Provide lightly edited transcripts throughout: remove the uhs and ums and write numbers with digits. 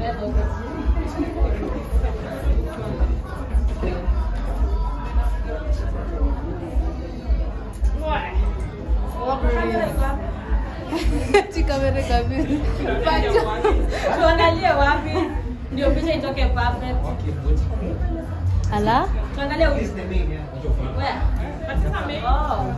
Chica me recabé. Tuangalie wapi ndio picha itoke perfect. Ala? Tuangalie huyu. Where? Katika main. Oh.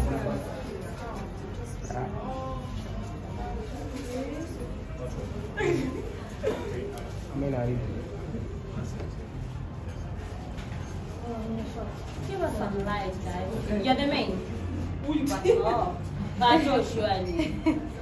Give us some light, guys. You're the main. Oh. But surely.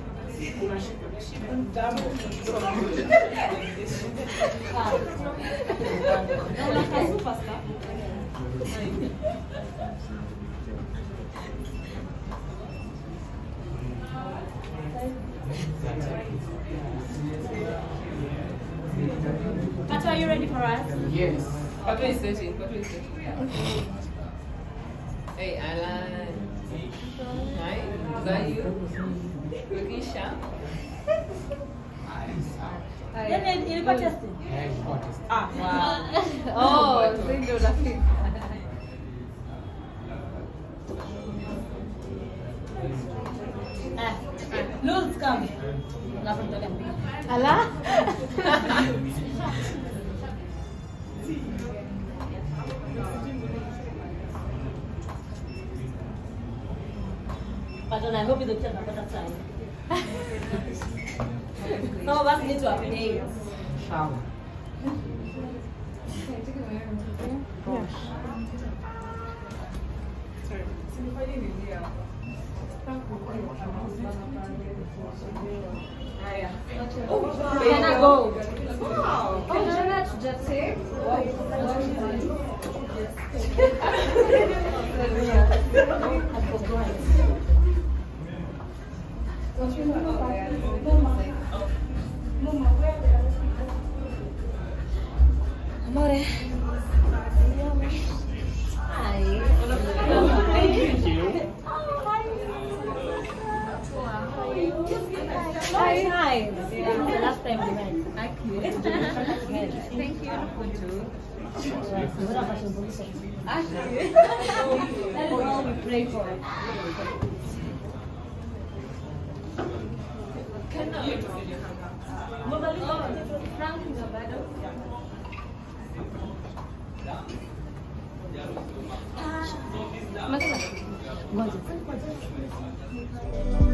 Kato, are you ready for us? Yes. Kato is searching. Hey, Alan. Hi, is that you? Looking sharp. Then ilikuwa testing. Ah, wow. Oh, ndio rafiki. Lose come. Ala? But I hope you don't get a butterfly. Some of us need to update. Shower. Jenna, go. Wow. Oh, Jenna just say. Amore. Hi. Thank you. Hi. The last time we met. Thank you. Thank you. Actually. That is all we pray for. Frank is a battle. Mas,